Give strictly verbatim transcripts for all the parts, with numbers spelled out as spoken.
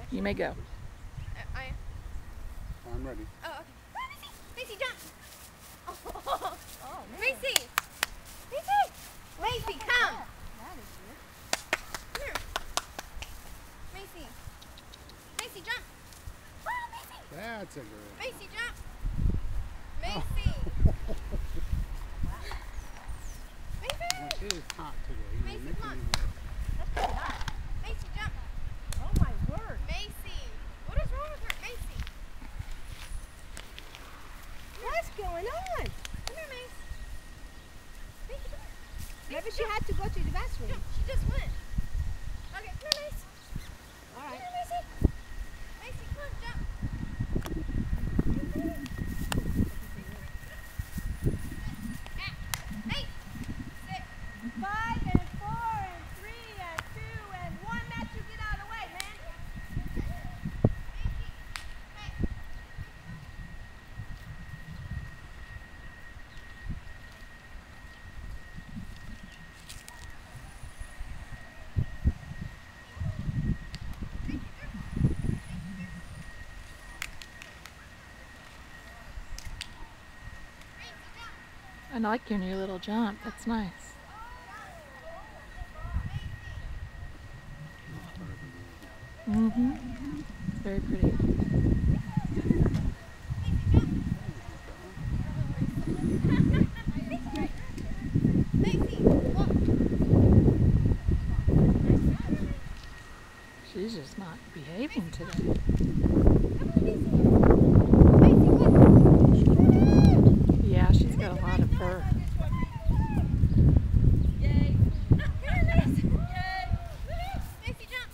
You may go. Uh, I am. I'm ready. Oh, okay. Come on, Macy! Macy, jump! Oh, oh man. Macy! Macy! Macy, come! That is good. Come here. Macy. Macy, jump! Oh, Macy! That's a good. Macy, jump! Macy! Macy! Well, it is hot today. Macy, You're come on. making me- That's pretty hot. Macy, jump! Oh my word. Macy! What is wrong with her? Macy! What's going on? Come here, Macy. Macy, come here. Maybe she had to go to the bathroom. Jump. She just went. Okay, come here, Macy. All Come right. here, Macy. Macy, come on, jump. Eight, six, Five and four and three and two and one. Matthew, get out of the way, man. I like your new little jump. That's nice. Mm-hmm. It's very pretty. She's just not behaving today. Yeah, she's got a lot of fur. Yay. Macy, jump!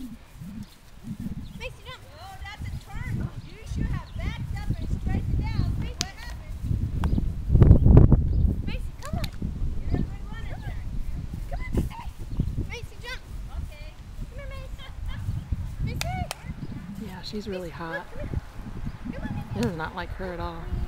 Macy, jump! Oh, that's a turn. You should have backed up and straightened down. What happened? Macy, come on! You're a good runner, Jack. Come on, Macy! Macy, jump! Okay. Come here, Macy! Macy! Yeah, she's really hot. Come on, Macy! This is not like her at all.